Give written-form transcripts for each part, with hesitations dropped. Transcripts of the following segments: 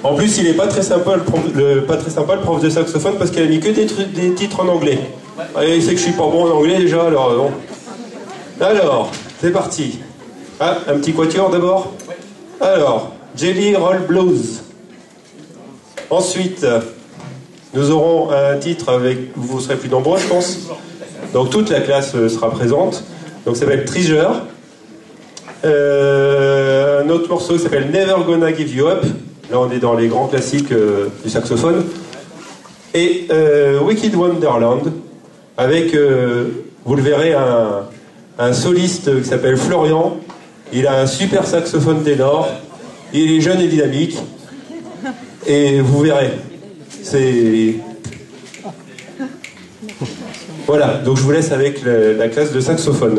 En plus, il est pas très sympa le prof de saxophone parce qu'il a mis que des titres en anglais. Et il sait que je suis pas bon en anglais déjà, alors bon. Alors, c'est parti. Ah, un petit quatuor d'abord. Alors, Jelly Roll Blues. Ensuite, nous aurons un titre avec... Vous serez plus nombreux, je pense. Donc toute la classe sera présente. Donc ça s'appelle Treasure. Un autre morceau qui s'appelle Never Gonna Give You Up. Là, on est dans les grands classiques du saxophone. Et Wicked Wonderland, avec, vous le verrez, un soliste qui s'appelle Florian. Il a un super saxophone ténor. Il est jeune et dynamique. Et vous verrez. C'est... Voilà, donc je vous laisse avec la classe de saxophone.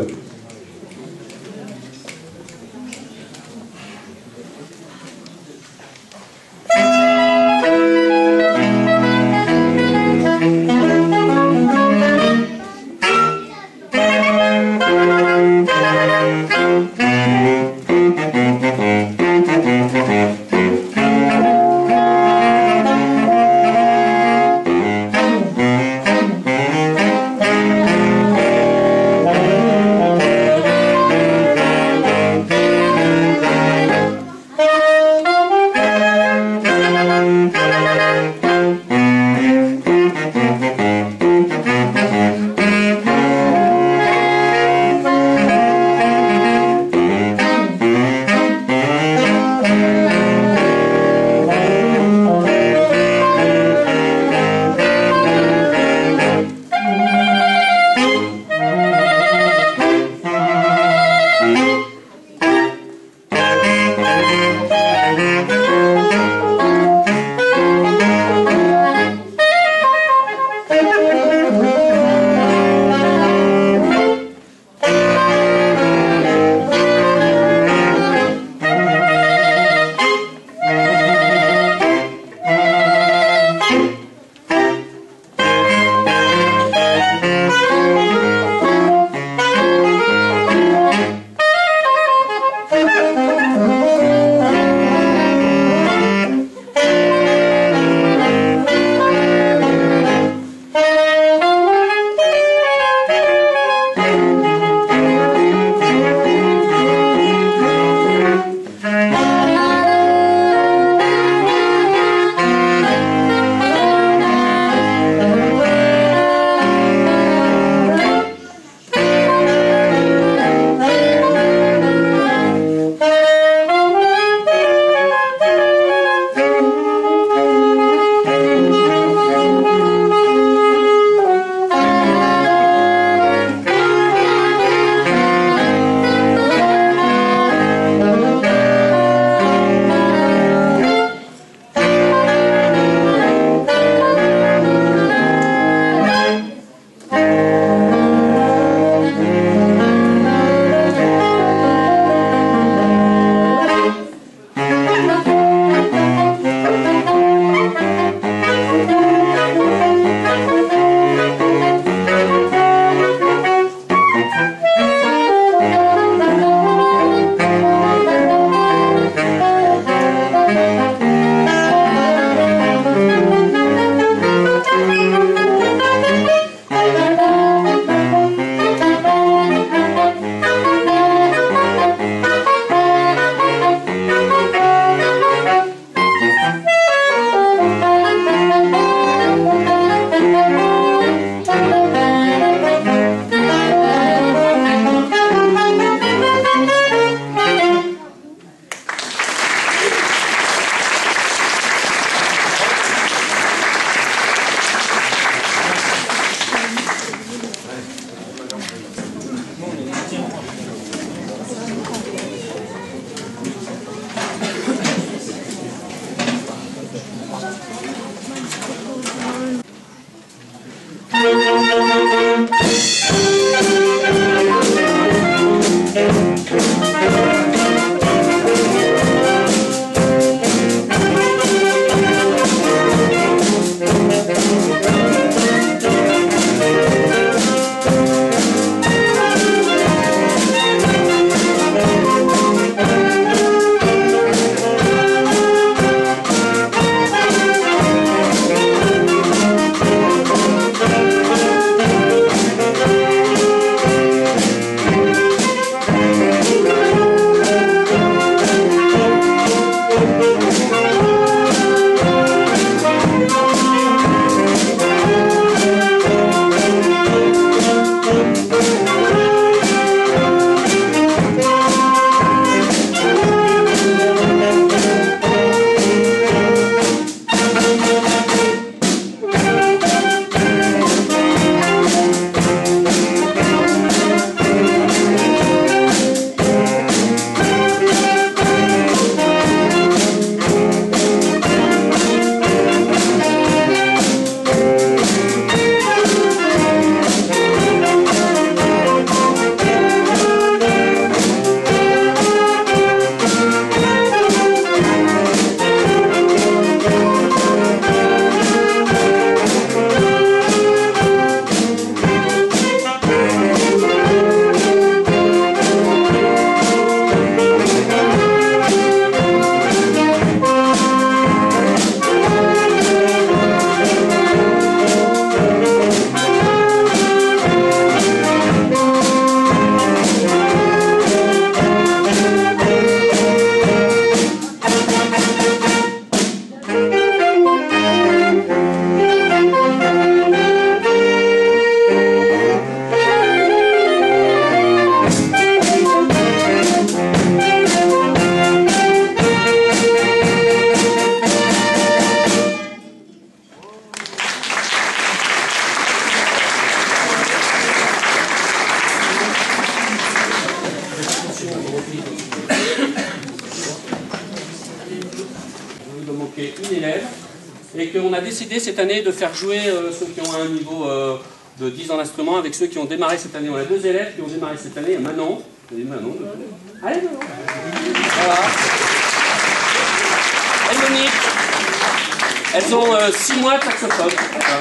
Une élève, et qu'on a décidé cette année de faire jouer ceux qui ont un niveau de 10 dans l'instrument avec ceux qui ont démarré cette année. On a 2 élèves qui ont démarré cette année, Manon. Manon. Allez, Manon. Voilà. Et Monique. Elles ont 6 mois de saxophone. Voilà.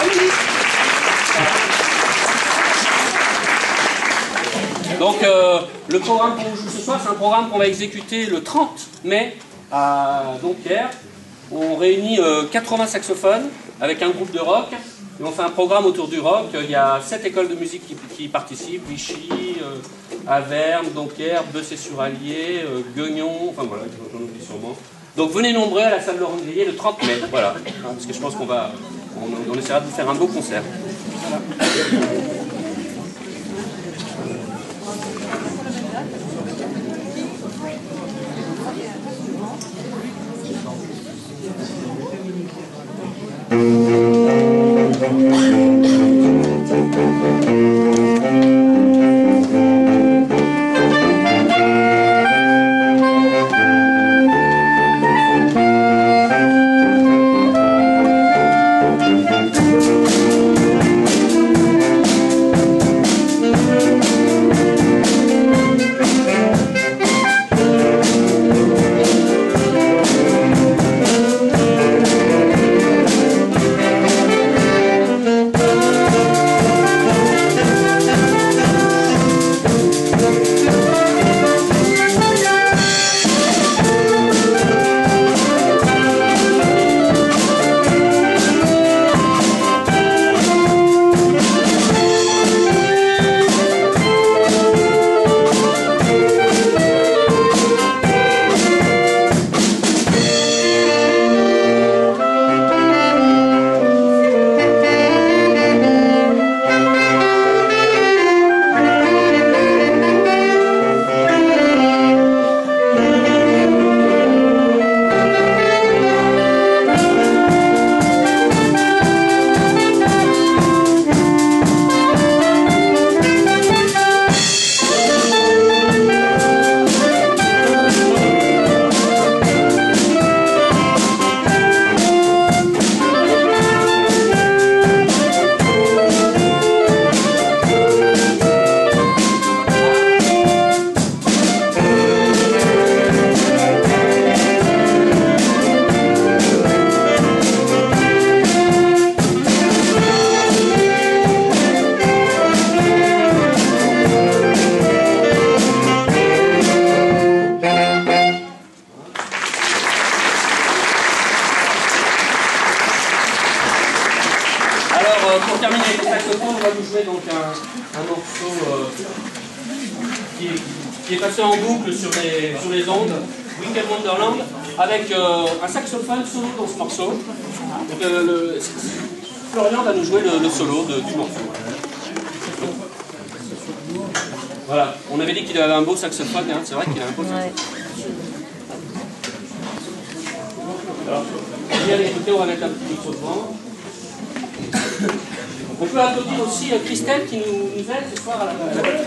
Donc le programme qu'on joue ce soir, c'est un programme qu'on va exécuter le 30 mai à Dompierre. On réunit 80 saxophones avec un groupe de rock et on fait un programme autour du rock. Il y a 7 écoles de musique qui participent, Vichy, Averne, Dompierre, Bessay-sur-Allier, Guignon, enfin voilà, j'en oublie sûrement. Donc venez nombreux à la salle Laurent Grillet le 30 mai, voilà, parce que je pense on essaiera de vous faire un beau concert. Voilà. Pour terminer avec le saxophone, on va vous jouer donc un morceau qui est passé en boucle sur les ondes, Weekend Wonderland, avec un saxophone solo dans ce morceau. Donc, Florian va nous jouer le solo du morceau. Voilà, on avait dit qu'il avait un beau saxophone, hein. C'est vrai qu'il a un beau saxophone. Alors, bien écoutez, on va mettre un petit micro devant. On peut applaudir aussi Christelle qui nous aide ce soir à la batterie.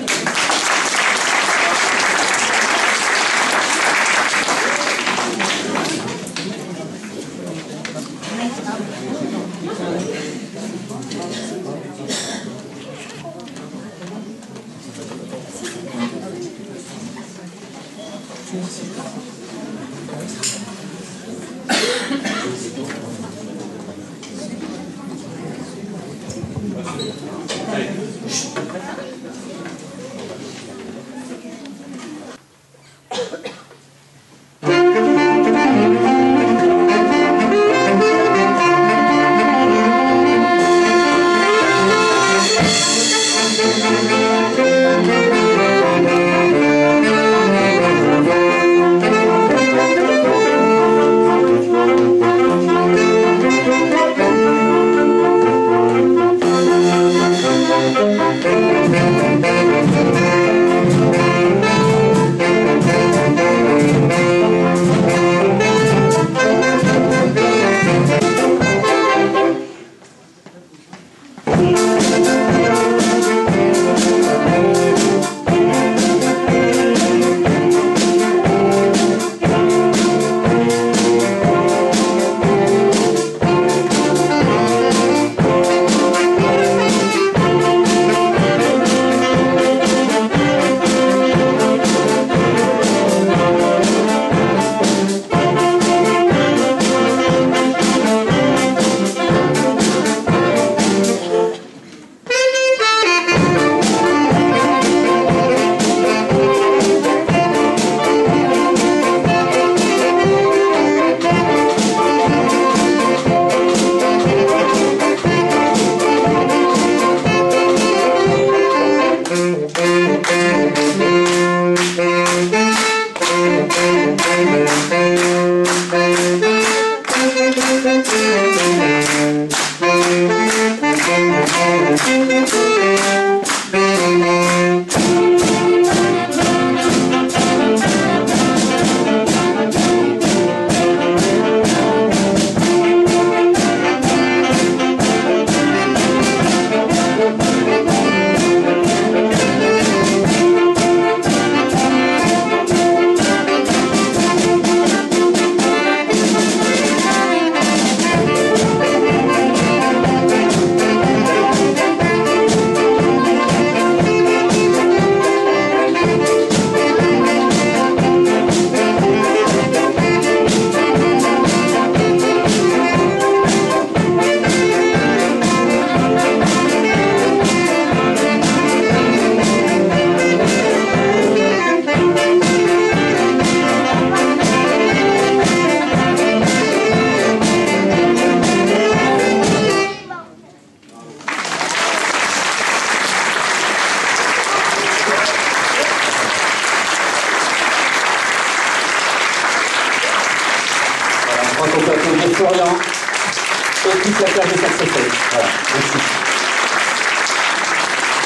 crois qu'on peut applaudir Florian et toute la classe de saxophone. Voilà, merci.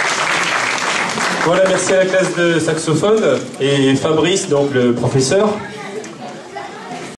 Voilà, merci à la classe de saxophone et Fabrice, donc le professeur.